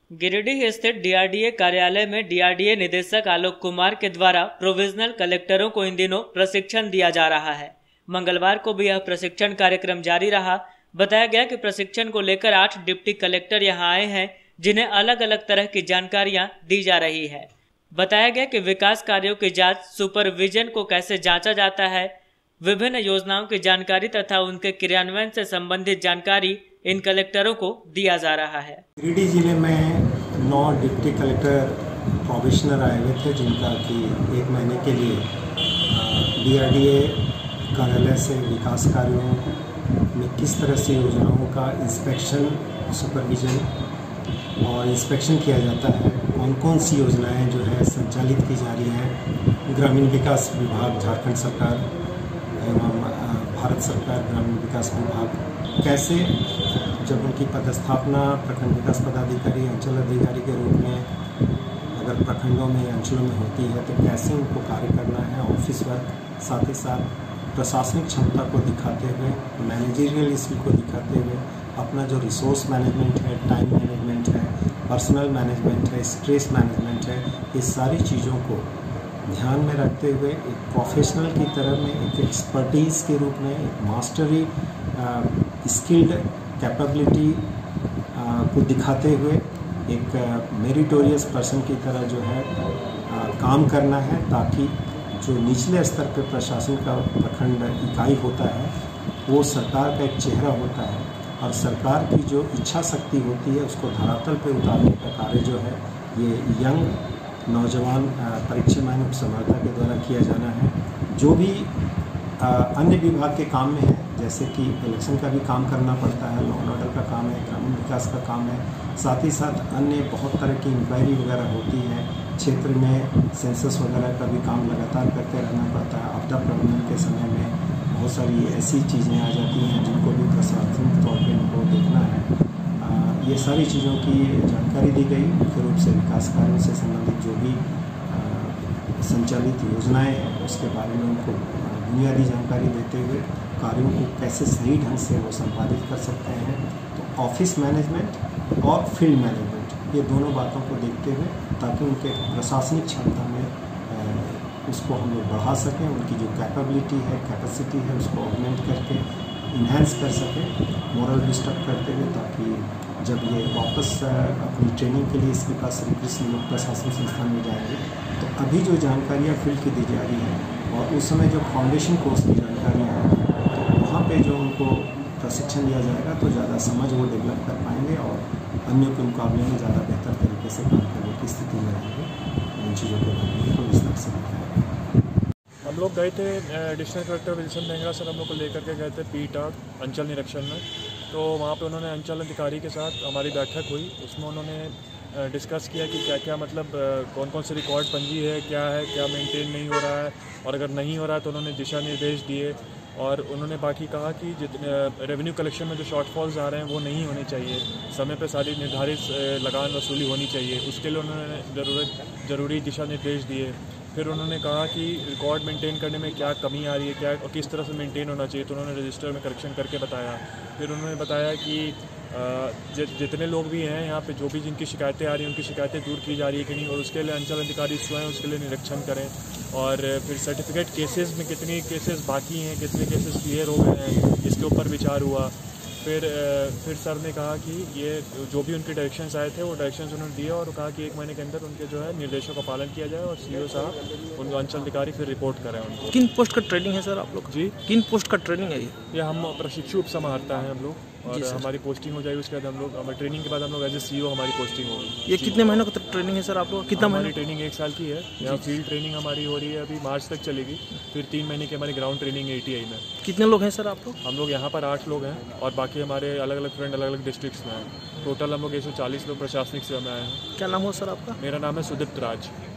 गिरिडीह स्थित डीआरडीए कार्यालय में डीआरडीए निदेशक आलोक कुमार के द्वारा प्रोविजनल कलेक्टरों को इन दिनों प्रशिक्षण दिया जा रहा है। मंगलवार को भी यह प्रशिक्षण कार्यक्रम जारी रहा। बताया गया कि प्रशिक्षण को लेकर 8 डिप्टी कलेक्टर यहां आए हैं, जिन्हें अलग अलग तरह की जानकारियां दी जा रही है। बताया गया कि विकास कार्यों की जांच, सुपरविजन को कैसे जांचा जाता है, विभिन्न योजनाओं की जानकारी तथा उनके क्रियान्वयन से संबंधित जानकारी इन कलेक्टरों को दिया जा रहा है। गिरिडीह जिले में 9 डिप्टी कलेक्टर प्रोबेशनर आए हुए थे, जिनका कि 1 महीने के लिए डीआरडीए कार्यालय से विकास कार्यों में किस तरह से योजनाओं का इंस्पेक्शन, सुपरविजन और इंस्पेक्शन किया जाता है, कौन कौन सी योजनाएं जो है संचालित की जा रही हैं। ग्रामीण विकास विभाग झारखंड सरकार एवं भारत सरकार ग्रामीण विकास विभाग कैसे जब उनकी पदस्थापना प्रखंड विकास पदाधिकारी, अंचल अधिकारी के रूप में अगर प्रखंडों में, अंचलों में होती है, तो कैसे उनको कार्य करना है, ऑफिस वर्क, साथ ही साथ प्रशासनिक क्षमता को दिखाते हुए, मैनेजरियल स्किल को दिखाते हुए अपना जो रिसोर्स मैनेजमेंट है, टाइम मैनेजमेंट है, पर्सनल मैनेजमेंट है, स्ट्रेस मैनेजमेंट है, इस सारी चीज़ों को ध्यान में रखते हुए एक प्रोफेशनल की तरह में, एक एक्सपर्टीज़ के रूप में, एक मास्टरी स्किल्ड कैपेबिलिटी को दिखाते हुए एक मेरिटोरियस पर्सन की तरह जो है काम करना है, ताकि जो निचले स्तर पर प्रशासन का प्रखंड इकाई होता है वो सरकार का एक चेहरा होता है, और सरकार की जो इच्छा शक्ति होती है उसको धरातल पे उतारने का कार्य जो है ये यंग नौजवान परीक्षा मानव समर्था के द्वारा किया जाना है। जो भी अन्य विभाग के काम में है, जैसे कि इलेक्शन का भी काम करना पड़ता है, लॉ एंड ऑर्डर का काम है, ग्रामीण विकास का काम है, साथ ही साथ अन्य बहुत तरह की इंक्वायरी वगैरह होती है, क्षेत्र में सेंसस वगैरह का भी काम लगातार करते रहना पड़ता है। आपदा प्रबंधन के समय में बहुत सारी ऐसी चीज़ें आ जाती हैं जिनको भी प्रशासनिक तौर पर इनको देखना है। ये सारी चीज़ों की जानकारी दी गई। मुख्य रूप से विकास कार्यों से संबंधित जो भी संचालित योजनाएं हैं उसके बारे में उनको बुनियादी जानकारी देते हुए कार्यों को कैसे सही ढंग से वो संपादित कर सकते हैं। तो ऑफिस मैनेजमेंट और फील्ड मैनेजमेंट, ये दोनों बातों को देखते हुए, ताकि उनके प्रशासनिक क्षमता में उसको हम लोग बढ़ा सकें, उनकी जो कैपेबिलिटी है, कैपेसिटी है, उसको ऑगमेंट करके इन्हेंस कर सकें, मोरल डिस्टर्ब करते हुए, ताकि जब ये वापस अपनी ट्रेनिंग के लिए इसके पास श्री कृष्ण लोक प्रशासन संस्थान में जाएंगे तो अभी जो जानकारियाँ फील्ड की दी जा रही हैं और उस समय जो फाउंडेशन कोर्स की जानकारियाँ हैं, तो वहाँ पे जो उनको प्रशिक्षण दिया जाएगा तो ज़्यादा समझ वो डेवलप कर पाएंगे और अन्यों के मुकाबले में ज़्यादा बेहतर तरीके से काम करने की स्थिति में रहेंगे। इन चीज़ों के बारे में विस्तार से बताएंगे। हम लोग गए थे additional collector Wilson Dhengra sir हम लोग को लेकर के गए थे पीटाग अंचल निरीक्षण में। तो वहाँ पे उन्होंने अंचल अधिकारी के साथ हमारी बैठक हुई। उसमें उन्होंने डिस्कस किया कि क्या क्या मतलब कौन कौन से रिकॉर्ड पंजी है, क्या मेंटेन नहीं हो रहा है, और अगर नहीं हो रहा है तो उन्होंने दिशा निर्देश दिए। और उन्होंने बाकी कहा कि जितने रेवेन्यू कलेक्शन में जो शॉर्टफॉल्स आ रहे हैं वो नहीं होने चाहिए, समय पे सारी निर्धारित लगान वसूली होनी चाहिए, उसके लिए उन्होंने ज़रूरी दिशा निर्देश दिए। फिर उन्होंने कहा कि रिकॉर्ड मेंटेन करने में क्या कमी आ रही है, क्या और किस तरह से मेंटेन होना चाहिए, तो उन्होंने रजिस्टर में करेक्शन करके बताया। फिर उन्होंने बताया कि जितने लोग भी हैं यहाँ पे, जो भी जिनकी शिकायतें आ रही हैं उनकी शिकायतें दूर की जा रही है कि नहीं, और उसके लिए अंचल अधिकारी स्वयं उसके लिए निरीक्षण करें। और फिर सर्टिफिकेट केसेस में कितने केसेस बाकी हैं, कितने केसेस क्लियर हो गए हैं, इसके ऊपर विचार हुआ। फिर सर ने कहा कि ये जो भी उनके डायरेक्शंस आए थे वो डायरेक्शंस उन्होंने दिए, और कहा कि 1 महीने के अंदर उनके जो है निर्देशों का पालन किया जाए, और सीईओ साहब उनको अंचल अधिकारी फिर रिपोर्ट करें उनको। किन पोस्ट का ट्रेनिंग है सर आप लोग? जी, किन पोस्ट का ट्रेनिंग है ये हम प्रशिक्षु उपसमाहर्ता हैं हम लोग, और हमारी पोस्टिंग हो जाएगी। उसके बाद हम लोग हमारी ट्रेनिंग के बाद हम लोग एज ए सीईओ हमारी पोस्टिंग होगी। ये कितने महीनों का ट्रेनिंग है सर आप लोग? कितना हमारी ट्रेनिंग 1 साल की है। यहाँ फील्ड ट्रेनिंग हमारी हो रही है, अभी मार्च तक चलेगी। फिर 3 महीने की हमारी ग्राउंड ट्रेनिंग है ATI में। कितने लोग हैं सर आप लोग? हम लोग यहाँ पर 8 लोग हैं, और बाकी हमारे अलग अलग फ्रेंड अलग अलग डिस्ट्रिक्ट्स में हैं। टोटल हम लोग 140 लोग प्रशासनिक सेवा में आए हैं। क्या नाम हो सर आपका? मेरा नाम है सुदीप्त राज।